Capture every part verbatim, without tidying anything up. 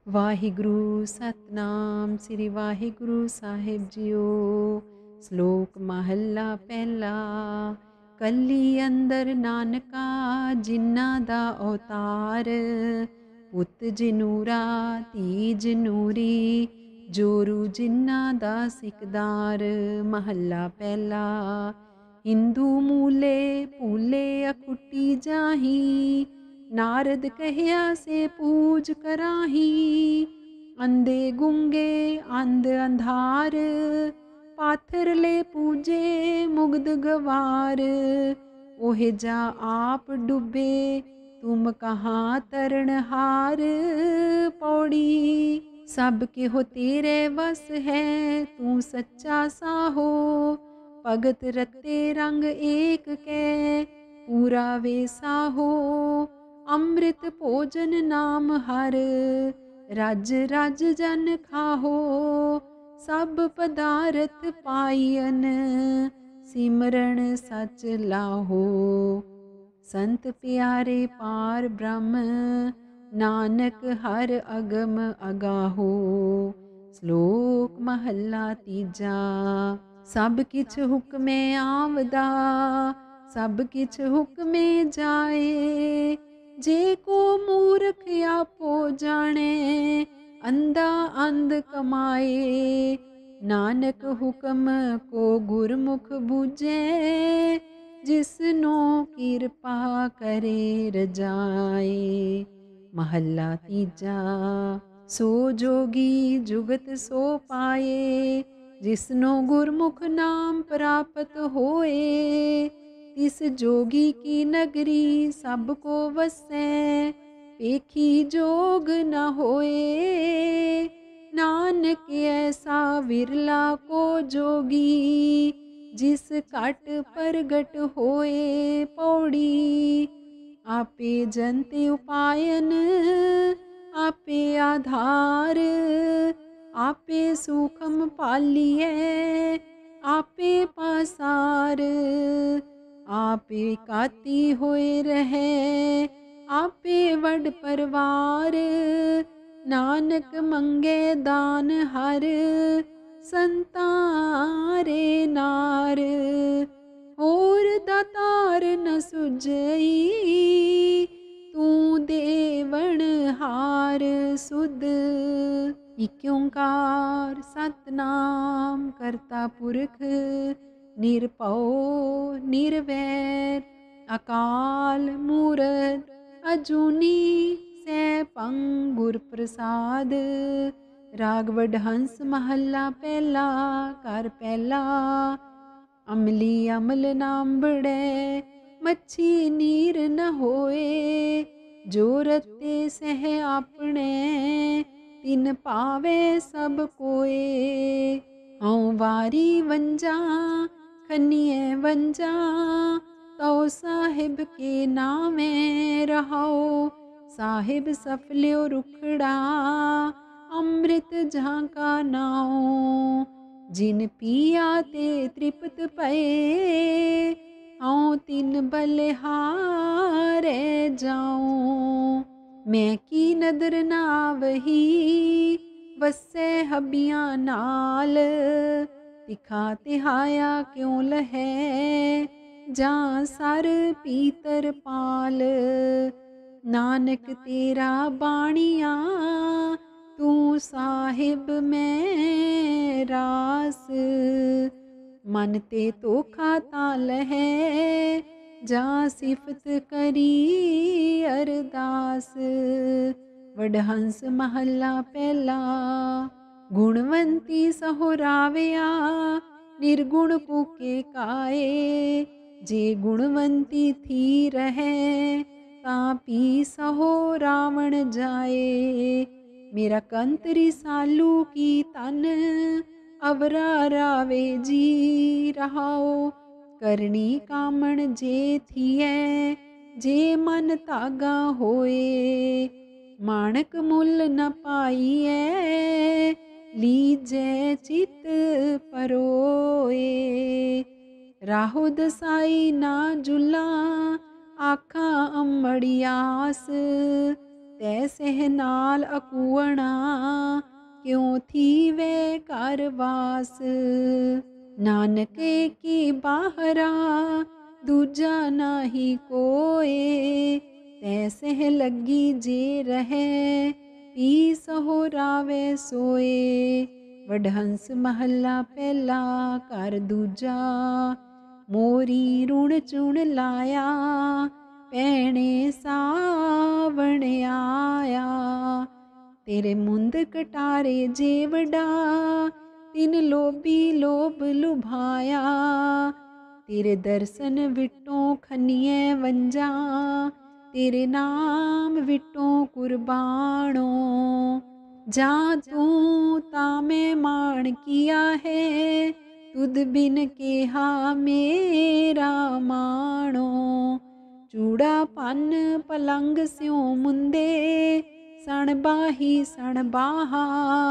ਵਾਹਿਗੁਰੂ ਸਤਨਾਮ ਸ੍ਰੀ ਵਾਹਿਗੁਰੂ ਸਾਹਿਬ ਜੀਓ। ਸ਼ਲੋਕ ਮਹੱਲਾ ਪਹਿਲਾ। ਕੱਲੀ ਅੰਦਰ ਨਾਨਕਾ ਜਿਨ੍ਹਾਂ ਦਾ ਅਵਤਾਰ, ਪੁੱਤ ਜਨੂਰਾ ਧੀ ਜਨੂਰੀ, ਜੋਰੂ ਜਿਨ੍ਹਾਂ ਦਾ ਸਿਕਦਾਰ। ਮਹੱਲਾ ਪਹਿਲਾ। ਹਿੰਦੂ ਮੂਲੇ ਭੂਲੇ ਅਖੁੱਟੀ ਜਾਹੀ, नारद कहिया से पूज कराही। अंधे गुंगे अंध अंधार, पाथर ले पूजे मुग्ध गवार। ओहे जा आप डूबे तुम कहाँ तरनहार। पौड़ी सब के हो तेरे बस है, तू सच्चा साहो। भगत रत्ते रंग एक कै, पूरा वेसा हो। अमृत भोजन नाम हर, रज रज जन खाहो। सब पदारथ पाईन, सिमरन सच लाहो। संत प्यारे पार ब्रह्म, नानक हर अगम अगाहो। श्लोक महला तीजा। सब किछ हुक्मे आवदा, सब किछ हुक्मे जाए। जे को मूर्ख आपो जाने, अंधा अंध कमाए। नानक हुक्म को गुरमुख बूझे, जिसनो कृपा करे रजाए। महला तीजा। सो जोगी जुगत सो पाए, जिसनो गुरमुख नाम प्राप्त होए। इस जोगी की नगरी सबको वसै, पेखी जोग न होए। नानक ऐसा विरला को जोगी, जिस घट प्रगट होए। पौड़ी आपे जंते उपायन, आपे आधार। आपे सूखम पालिए, आपे पासार। आपे काती होए रहे, आपे वड परवार। नानक मंगे दान हर, संतारे नार। होर दातार न सुझई, तू देवण हार सुध। इक ओंकार सतनाम करता पुरख, निरभउ निरवैर। अकाल मूरत अजूनी, सैभं गुर प्रसाद। राग वडहंस महला पहला। कर पहला। अमली अमल नांबड़े, मच्छी नीर न होए। जो रते सह आपने, तिन पावे सब कोए। हऊँ वारी वंजा खनिए वंजा, तो साहिब के नामे रहो। साहिब सफल्यो रुखड़ा, अमृत झांका नाओ। जिन पिया ते तृप्त पए, हऊँ तिन बलिहारे जाऊं। मैं की नदर नावही, वसै हबियां नाल। तिखा तिहाया क्यों लहै, जां सर पीतर पाल। नानक तेरा बाणिया, तू साहिब में रास। मन ते तोखा ताल है, जां सिफत करी अरदास। वडहंस महला पहला। गुणवंती सहोरावया, निर्गुण कूके काए। जे गुणवंती थी रहे, तापी सहो रावण जाए। मेरा कंतरी सालू की तन, अवरा रावे जी रहाओ। करनी कामण जे थिए, जे मन तागा होए। माणक मुल न पाइए, लीजे चित परोए। राहो दसाई ना जुला, आखा अमड़ियास। तैसेह नाल अकूअणा, क्यों थीवे घर वास। नानके की बाहरा, दूजा नाही कोए। तैसेह लगी जे रहे, पी सहोरावे सोए। वडहंस महला पहला, घर दूजा। मोरी रुण चुण लाया, पैणे सावण आया। तेरे मुंद कटारे जेवड़ा, तिन लोभी लोभ लुभाया। तेरे दर्शन विटों खनिए वंजा, तेरे नाम विटों कुर्बानो। जा तू तामे मान किया है, तुद बिन केहा मेरा माणो। चूड़ा पन पलंग स्यों मुंदे, सण बाही सण बाहा।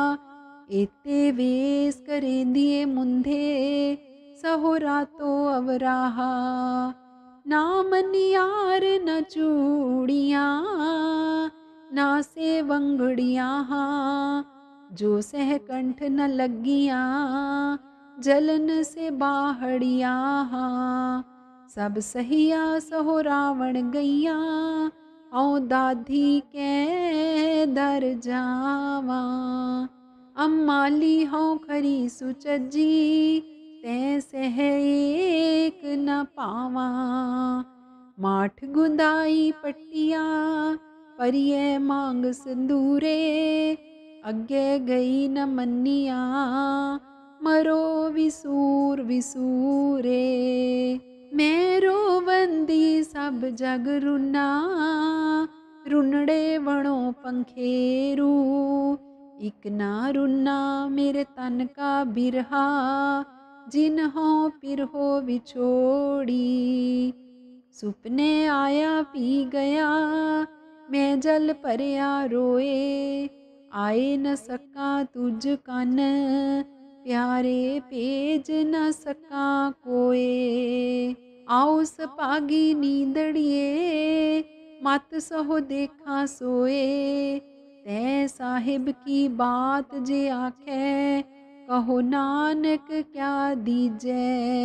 एते वेस करेंदिए मुंदे, सहोरा तो अवराहा। ना मनियार न चूड़ियाँ, ना से वंगड़ियाँ। जो सह कंठ न लगियाँ, जलन से बाहड़िया। सब सहिया सहो रावण गैया, औ दाधी के दर जावा। अम्माली हों खरी सुचजी, तै सह एक न पावा। माठ गुंदाई पट्टिया, परिये मांग संदूरे। अगे गई न मन्निया, मरो विसूर विसूरे। मैं रोवंदी सब जग रुना, रुनड़े वणों पंखेरू। इक ना रुना मेरे तन का बिरहा, जिन्हों पिरहो विछोड़ी। सुपने आया पी गया, मैं जल परया रोए। आए न सका तुझ कन, प्यारे पेज न सका कोए। आओ सपागी नींदड़िए, मत सहो देखा सोए। तै साहिब की बात जे आखे, कहो नानक क्या दीजै।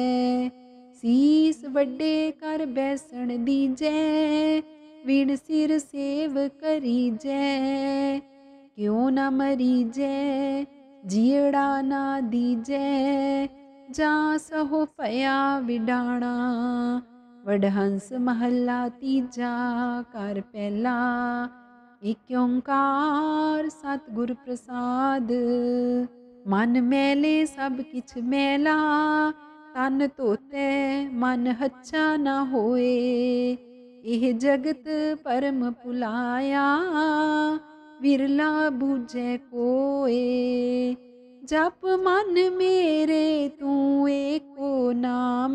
सीस वड्डे कर बैसण दीजै, विण सिर सेव करीजै। क्यों न मरीजै, जियड़ा ना दीजै। जा सहो पया विडाणा। वडहंस महला तीजा, कर पहला। एक ओंकार सतगुर प्रसाद। मन मैले सब किछ मैला, तन धोते मन हच्छा न होए। एह जगत परम भुलाया, विरला बूझे कोए। जप मन मेरे तू एको नाम,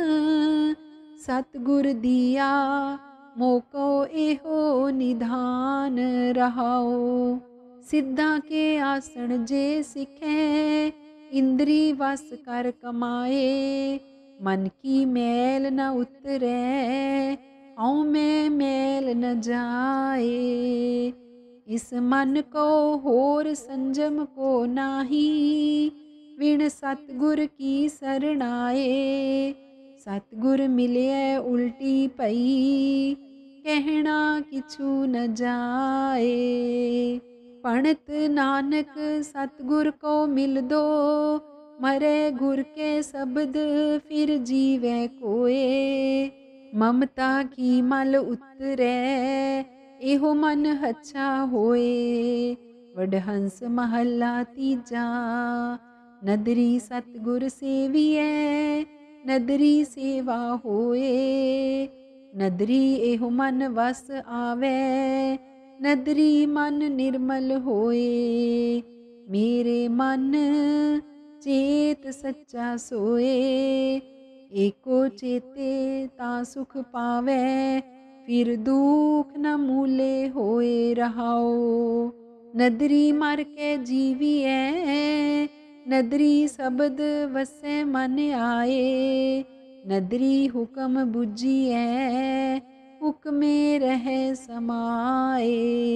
सतगुर दिया मोको एहो निधान रहाओ। सिद्धा के आसन जे सिखे, इंद्री वस कर कमाए। मन की मैल न उतरे, औ में मैल न जाए। इस मन को होर संजम को नाही, विण सतगुर की सरणाए। सतगुर मिले उल्टी पई, कहना किछु न जाए। पणत नानक सतगुर को मिल दो, मरे गुर के शब्द फिर जीवे कोए। ममता की मल उतरे, एहो मन हच्छा होए। वडहंस महला तीजा, नदरी सतगुर सेविए। नदरी सेवा होए, नदरी एहो मन वस आवे। नदरी मन निर्मल होए। मेरे मन चेत सच्चा सोए। एको चेते ता सुख पावे, फिर दुख न मूले होए रहाओ। नदरी मर के जीविए, नदरी शब्द वसे मन आए। नदरी हुक्म बुझिए, हुक्मे रह समाए।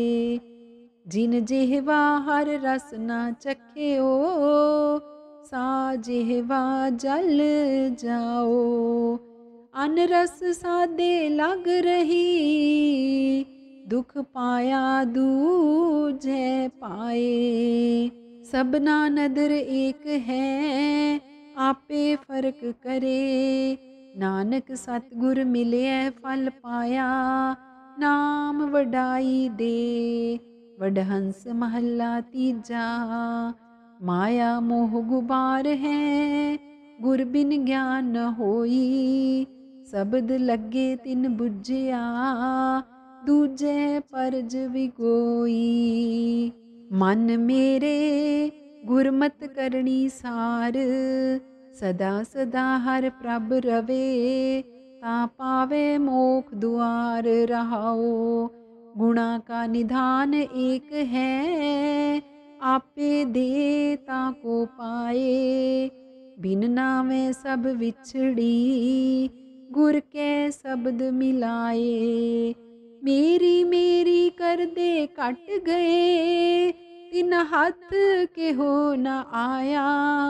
जिन जिहवा हर रस न चख्यो, सा जिहवा जल जाओ। अन रस सादे लग रही, दुख पाया दूजे पाए। सबना नदर एक है, आपे फर्क करे। नानक सतगुर मिले फल पाया, नाम वडाई दे। वडहंस महला तीजा, माया मोह गुबार है। गुर बिन ज्ञान न होई, शब्द लगे तिन बुझिया। दूजे परज विगोई। मन मेरे गुरमत करनी सार, सदा सदा हर प्रभ रवे। ता पावे मोख दुआर रहाओ। गुणा का निधान एक है, आपे दे ताको पाए। बिन नावे सब विछड़ी, गुर के शब्द मिलाए। मेरी मेरी कर दे कट गए, तिन हाथ के हो न आया।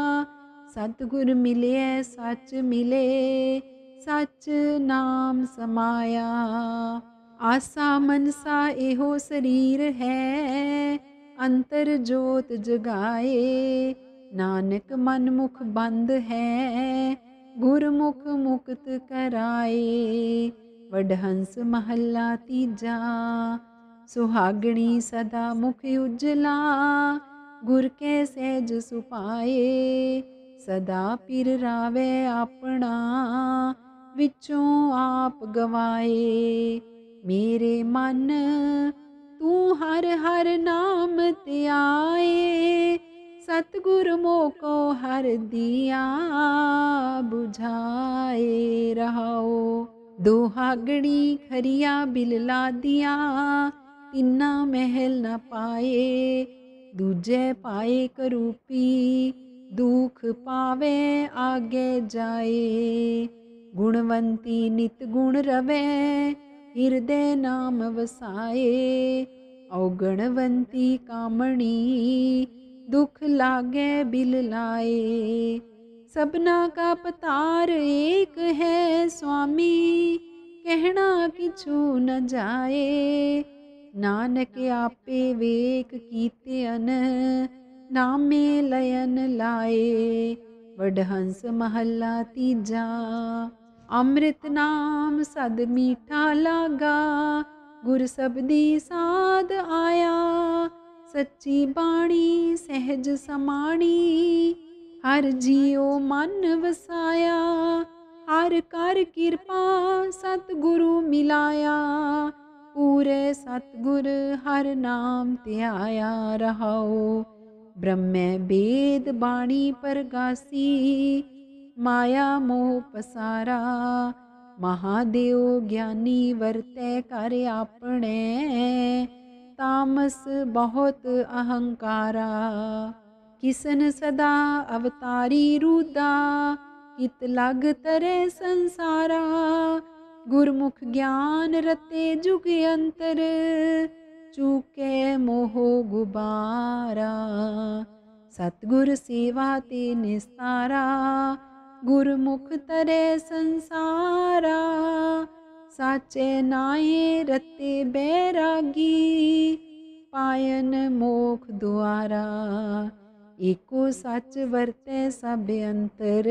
सतगुर मिले सच मिले, सच नाम समाया। आसा मनसा एहो शरीर है, अंतर जोत जगाए। नानक मन मुख बंद है, गुरमुख मुक्त कराए। वडहंस महला तीजा, सुहागणी सदा मुख उजला। गुर के सहज सुपाए, सदा पिर रावे अपना। विचों आप गवाए। मेरे मन तू हर हर नाम त्याए। सतगुर मोको हर दिया, बुझाए रहाओ। दोहागणी खरिया बिलला दिया, तिन्ना महल न पाए। दूजे पाए करूपी, दुख पावे आगे जाए। गुणवंती नित गुण रवे, हृदय नाम वसाए। अवगणवंती कामणी, दुख लागे बिल लाए। सबना का पतार एक है स्वामी, कहना किछु न जाए। नानक आपे वेक कीते अन, नामे लयन लाए। वडहंस महला तीजा, अमृत नाम सद मीठा लागा। गुर सबदी साध आया, सच्ची बाणी सहज समाणी। हर जियो मन वसाया, हर कर कृपा सतगुरु मिलाया। पूरे सतगुर हर नाम ध्याया रहाओ। ब्रह्म वेद बाणी परगासी, माया मोह पसारा। महादेव ज्ञानी वरतै कर आपणे, तामस बहुत अहंकारा। किसन सदा अवतारी रूदा, कित लग तरे संसारा। गुरमुख ज्ञान रते जुग अंतर, चूके मोह गुबारा। सतगुर सेवा ते निस्तारा, गुरमुख तरे संसारा। साचे नाये रते बैरागी, पायन मोख द्वारा। एको सच वरतै सब अंतर,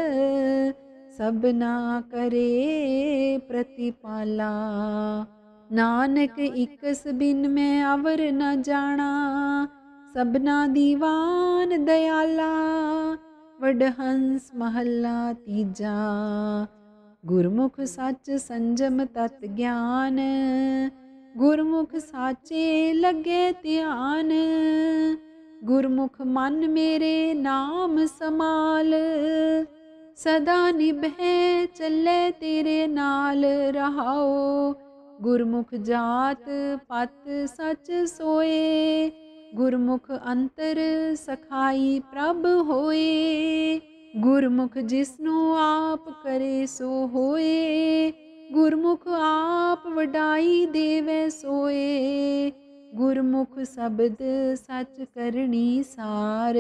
सबना करे प्रतिपाला। नानक इकस बिन मैं अवर न जाना, सबना दीवान दयाला। वडहंस महला तीजा, गुरमुख सच संजम तत ज्ञान। गुरमुख साचे लगे ध्यान, गुरमुख मन मेरे नाम समाल। सदा निभै चले तेरे नाल रहाओ। गुरमुख जात पत सच सोए, गुरमुख अंतर सखाई प्रभ होए। गुरमुख जिसनु आप करे सो होए, गुरमुख आप वडाई देवै सोए। गुरमुख शब्द सच करनी सार।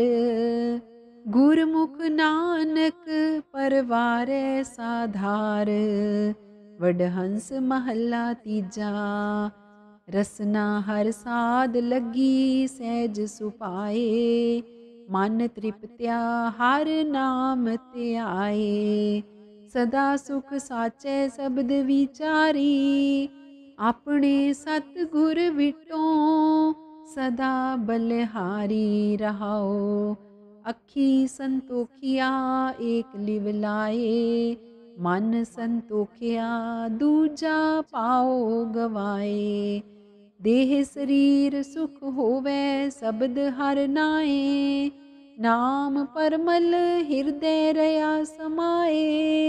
गुरमुख नानक परवारै साधार। वडहंस महला तीजा। रसना हर साध लगी सहज सुपाए। मन तृप्त्या हर नाम त्याए। सदा सुख साचे शब्द विचारी। अपने सतगुर विटों सदा बलिहारी रहाओ। अखी संतोखिया एक लिव लाए। मन संतोखिया दूजा पाओ गवाए। देह शरीर सुख होवे शब्द हर नाए। नाम परमल हृदय रया समाए।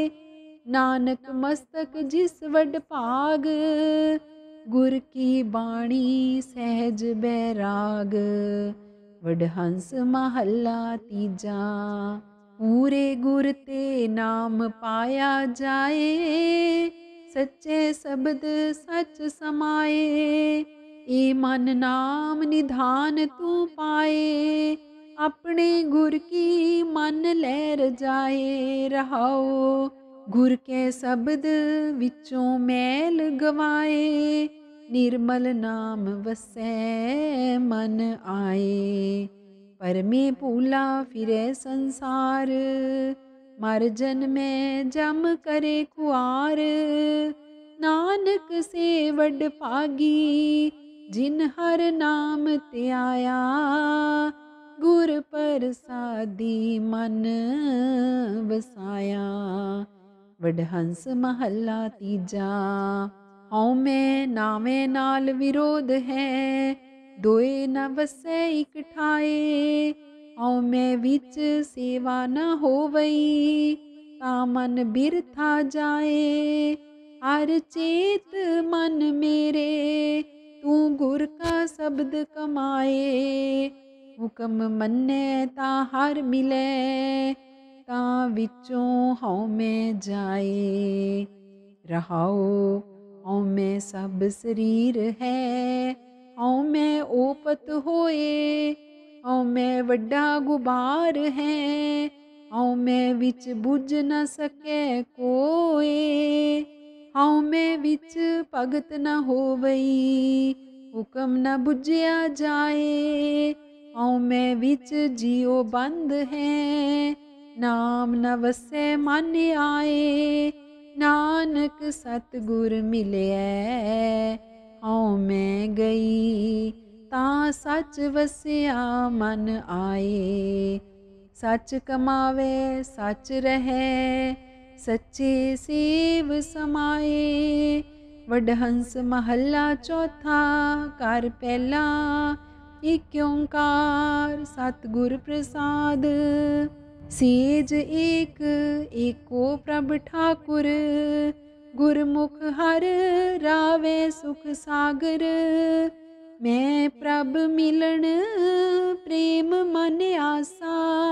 नानक मस्तक जिस वड भाग। गुर की बाणी सहज बैराग। वडहंस महला तीजा। पूरे गुर ते नाम पाया जाए। सच्चे शब्द सच समाए। ए मन नाम निधान तू पाए। अपने गुर की मन लहर जाए रहाओ। गुर के शब्द विचों मैल गवाए। निर्मल नाम वसै मन आए। परमे भूला फिरे संसार। मर जन्मै जम करे खुआर। नानक से वड भागी जिन हर नाम त्याया। गुर प्रसादी मन वसाया। वडहंस महला तीजा। हऊँ मैं नावे नाल विरोध है। दोए न वसै इक ठाए। हऊँ मैं विच सेवा न होवई। ता मन बिरथा जाए। हर चेत मन मेरे तू गुर का शब्द कमाए। हुक्म मन्ने ता हर मिले। ता विचों हऊँ मैं जाए। रहाओ हऊँ मैं सब शरीर है। हऊँ मैं ओपत होए। हऊँ मैं वड्डा गुबार है। हऊँ मैं विच बुझ न सकै कोए। हऊँ मैं विच भगत न होवई। हुक्म न बुझिया जाए। हऊँ मैं विच जियो बंद है। नाम न वसै मन आए। नानक सतगुर मिलिया। हऊँ मैं गई ता सच वसिया मन आए। सच कमावे सच रहे। सच्चे सेव समाए। वडहंस महला चौथा। कर पहला एक ओंकार सतगुर प्रसाद। सेज एक एको प्रभ ठाकुर। गुरमुख हर रावे सुख सागर। मैं प्रभ मिलन प्रेम मन आसा।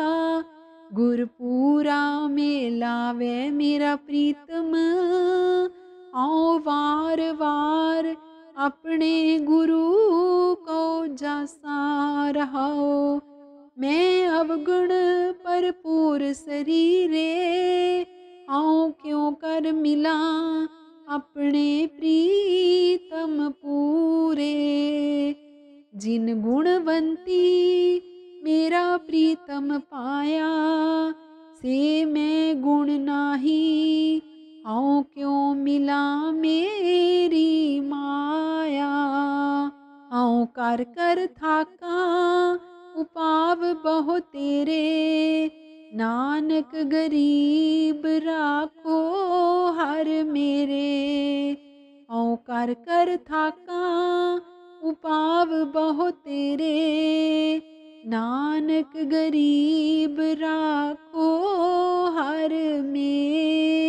गुरपूरा में लावे मेरा प्रीतम। आओ वार वार अपने गुरु को जासा रहाओ। मैं अवगुण भरपूर शरीरे। आओ क्यों कर मिला अपने प्रीतम पूरे। जिन गुणवंती मेरा प्रीतम पाया। से मैं गुण नाही। आओ क्यों मिला मेरी माया। आओ कर कर थाका उपाव बहु तेरे। नानक गरीब राखो हर मेरे। औ कर कर थाका उपाव बहु तेरे। नानक गरीब राखो हर मेरे।